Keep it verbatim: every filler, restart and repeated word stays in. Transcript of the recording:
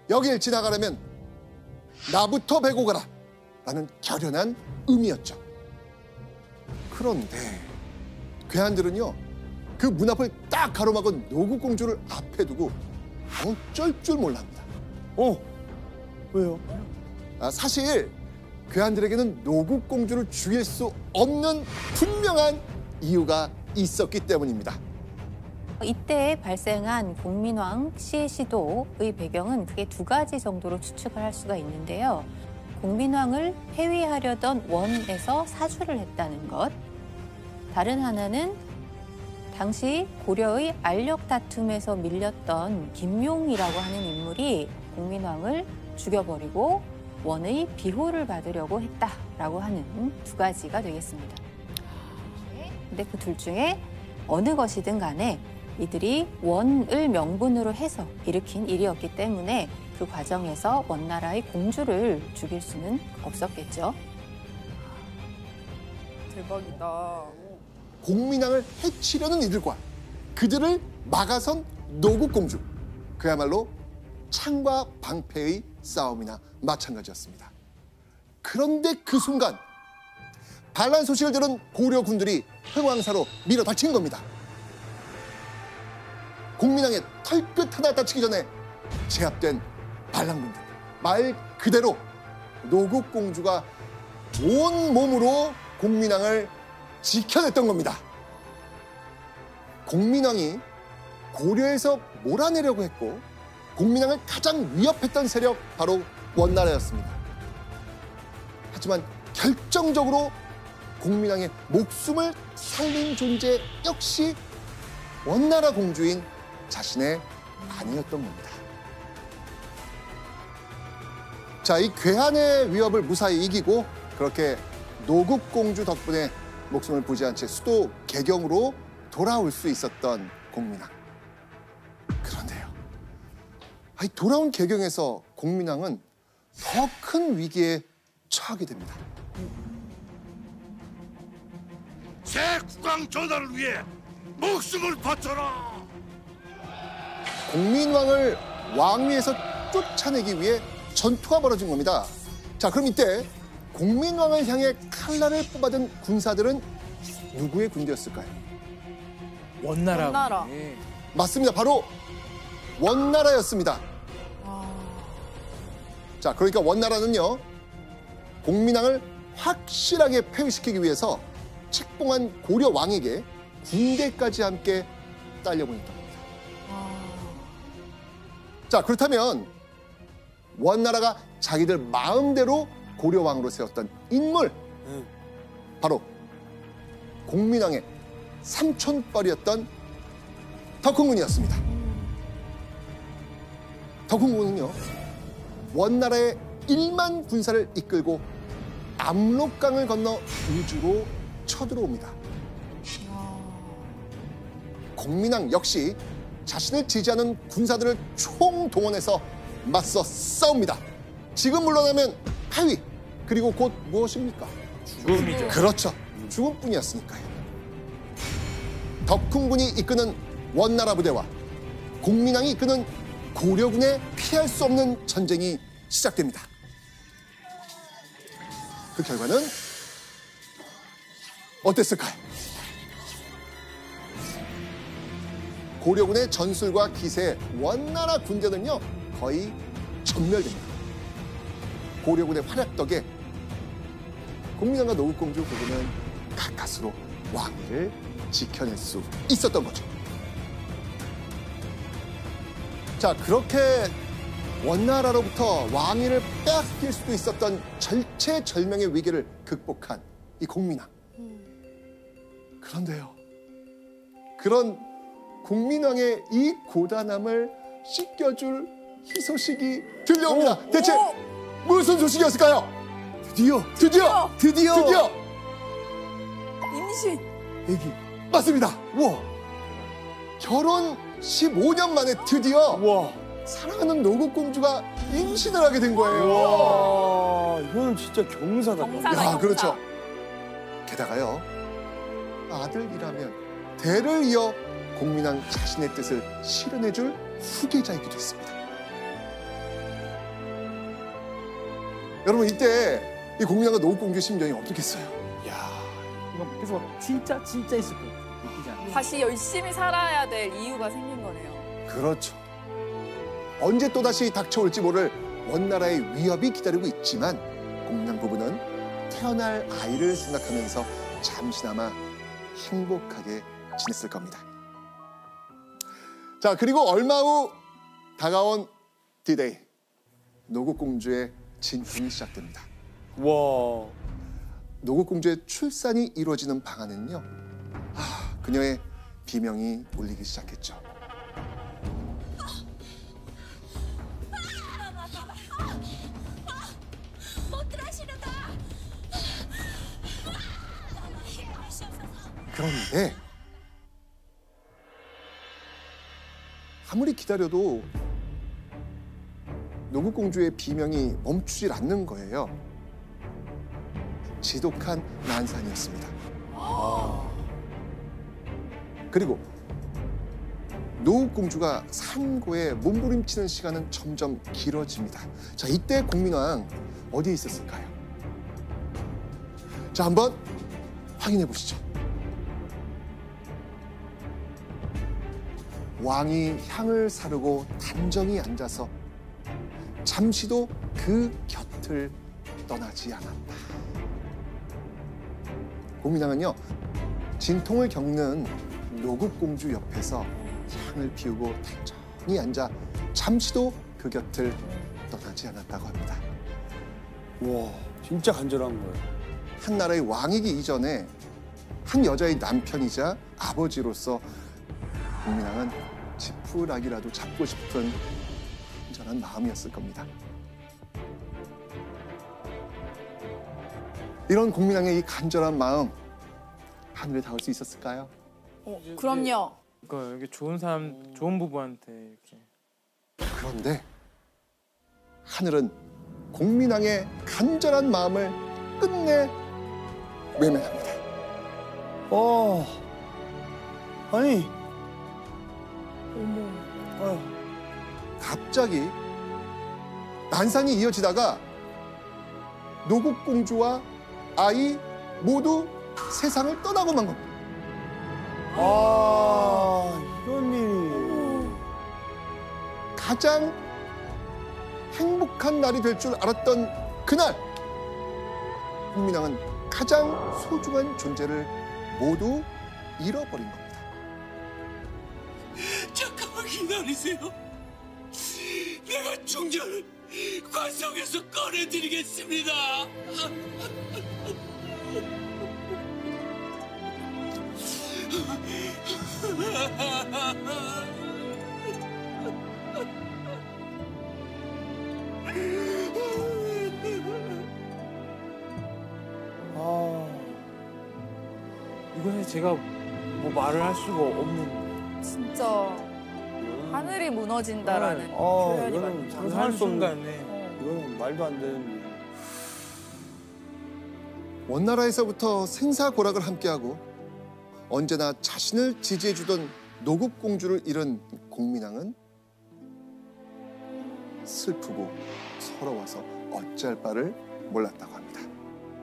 여길 지나가려면 나부터 베고 가라 라는 결연한 의미였죠. 그런데 괴한들은요, 그 문 앞을 딱 가로막은 노국공주를 앞에 두고 어쩔 줄 몰랍니다. 어? 왜요? 아, 사실 괴한들에게는 노국공주를 죽일 수 없는 분명한 이유가 있었기 때문입니다. 이때 발생한 공민왕 시해 시도의 배경은 크게 두 가지 정도로 추측을 할 수가 있는데요. 공민왕을 폐위하려던 원에서 사주를 했다는 것. 다른 하나는 당시 고려의 알력 다툼에서 밀렸던 김용이라고 하는 인물이 공민왕을 죽여버리고 원의 비호를 받으려고 했다라고 하는 두 가지가 되겠습니다. 근데 그 둘 중에 어느 것이든 간에 이들이 원을 명분으로 해서 일으킨 일이었기 때문에 그 과정에서 원나라의 공주를 죽일 수는 없었겠죠. 대박이다. 공민왕을 해치려는 이들과 그들을 막아선 노국공주. 그야말로 창과 방패의 싸움이나 마찬가지였습니다. 그런데 그 순간 반란 소식을 들은 고려 군들이 흥왕사로 밀어닥친 겁니다. 공민왕의 털끝 하나 다치기 전에 제압된 반란군들. 말 그대로 노국공주가 온 몸으로 공민왕을 지켜냈던 겁니다. 공민왕이 고려에서 몰아내려고 했고 공민왕을 가장 위협했던 세력 바로 원나라였습니다. 하지만 결정적으로 공민왕의 목숨을 살린 존재 역시 원나라 공주인 자신의 아내였던 겁니다. 자, 이 괴한의 위협을 무사히 이기고 그렇게 노국공주 덕분에 목숨을 부지한 채 수도 개경으로 돌아올 수 있었던 공민왕. 그런데요, 아니, 돌아온 개경에서 공민왕은 더 큰 위기에 처하게 됩니다. 새 국왕 전하를 위해 목숨을 바쳐라. 공민왕을 왕위에서 쫓아내기 위해 전투가 벌어진 겁니다. 자, 그럼 이때 공민왕을 향해 칼날을 뽑아든 군사들은 누구의 군대였을까요? 원나라. 원나라. 맞습니다. 바로 원나라였습니다. 자, 그러니까 원나라는요, 공민왕을 확실하게 폐위시키기 위해서 책봉한 고려 왕에게 군대까지 함께 딸려보냈던 겁니다. 자, 그렇다면 원나라가 자기들 마음대로 고려 왕으로 세웠던 인물, 응. 바로 공민왕의 삼촌뻘이었던 덕훈군이었습니다. 덕훈군은요, 원나라의 일만 군사를 이끌고 압록강을 건너 우주로 쳐들어옵니다. 공민왕 역시 자신을 지지하는 군사들을 총동원해서 맞서 싸웁니다. 지금 물러나면 폐위, 그리고 곧 무엇입니까? 죽음이죠. 그렇죠. 죽음뿐이었으니까요. 덕훈군이 이끄는 원나라 부대와 공민왕이 이끄는 고려군의 피할 수 없는 전쟁이 시작됩니다. 그 결과는 어땠을까요? 고려군의 전술과 기세에 원나라 군대는요, 거의 전멸됩니다. 고려군의 활약 덕에 공민왕과 노국공주 부부는 가까스로 왕위를 지켜낼 수 있었던 거죠. 자, 그렇게 원나라로부터 왕위를 빼앗길 수도 있었던 절체절명의 위기를 극복한 이 공민왕. 그런데요, 그런 공민왕의 이 고단함을 씻겨줄 희소식이 들려옵니다. 오, 대체 오. 무슨 소식이었을까요? 드디어. 드디어! 드디어. 드디어! 임신. 애기. 맞습니다. 우와. 결혼 십오 년 만에 드디어 우와. 사랑하는 노국공주가 임신을 하게 된 거예요. 우와. 이거는 진짜 경사다. 경사다. 야, 경사. 그렇죠. 게다가요, 아들이라면 대를 이어 공민왕 자신의 뜻을 실현해줄 후계자이기도 했습니다. 여러분 이때 이 공민왕과 노국공주의 심정이 어떻겠어요? 야, 이거 계속 진짜 진짜 있을 것 같아. 웃기지 않아? 다시 열심히 살아야 될 이유가 생긴 거네요. 그렇죠. 언제 또다시 닥쳐올지 모를 원나라의 위협이 기다리고 있지만 공민왕 부부는 태어날 아이를 생각하면서 잠시나마 행복하게 지냈을 겁니다. 자, 그리고 얼마 후 다가온 디데이. 노국공주의 진통이 시작됩니다. 와. 노국공주의 출산이 이루어지는 방안에는요, 아, 그녀의 비명이 울리기 시작했죠. 그런데 아무리 기다려도 노국공주의 비명이 멈추질 않는 거예요. 지독한 난산이었습니다. 그리고 노국공주가 산고에 몸부림치는 시간은 점점 길어집니다. 자, 이때 공민왕 어디에 있었을까요? 자, 한번 확인해 보시죠. 왕이 향을 사르고 단정히 앉아서 잠시도 그 곁을 떠나지 않았다. 공민왕은요, 진통을 겪는 노국공주 옆에서 향을 피우고 단정히 앉아 잠시도 그 곁을 떠나지 않았다고 합니다. 와, 진짜 간절한 거예요. 한 나라의 왕이기 이전에 한 여자의 남편이자 아버지로서 공민왕은 지푸라기라도 잡고 싶은 간절한 마음이었을 겁니다. 이런 공민왕의 이 간절한 마음, 하늘에 닿을 수 있었을까요? 어, 그럼요. 그러니까 여기 좋은 사람, 좋은 부부한테 이렇게. 그런데 하늘은 공민왕의 간절한 마음을 끝내 외면합니다. 어. 아니. 어머. 아유. 갑자기 난산이 이어지다가 노국공주와 아이 모두 세상을 떠나고 만 겁니다. 아, 이런 일이. 가장 행복한 날이 될 줄 알았던 그날, 공민왕은 가장 소중한 존재를 모두 잃어버린 겁니다. 잠깐만 기다리세요. 내가 중전을 관성에서 꺼내드리겠습니다. 아, 이거는 제가 뭐 말을 할 수가 없는. 진짜 하늘이 무너진다라는 아, 표현이 이거는 맞는 거. 상상할 수 없는. 순간에. 어. 이거는 말도 안 되는 일. 원나라에서부터 생사고락을 함께하고 언제나 자신을 지지해주던 노국공주를 잃은 공민왕은 슬프고 서러워서 어찌할 바를 몰랐다고 합니다.